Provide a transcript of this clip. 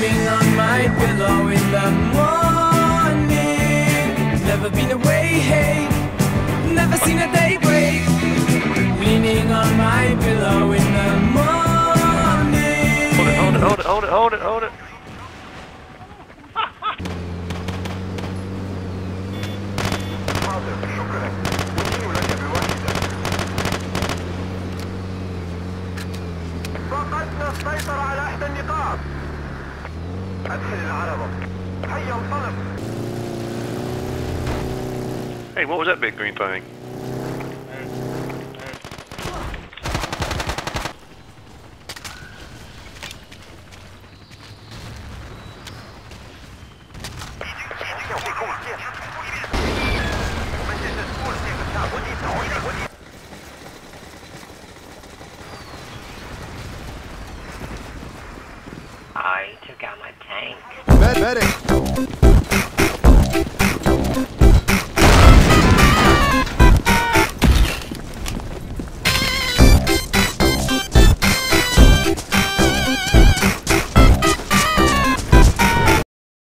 dreaming on my pillow in the morning. Never been away, hey, never seen a day break. Leaning on my pillow in the morning. Hold it. فقدنا السيطرة على إحدى النقاط. أدخل العربة. هيا انطلق. Hey, what was that big green thing?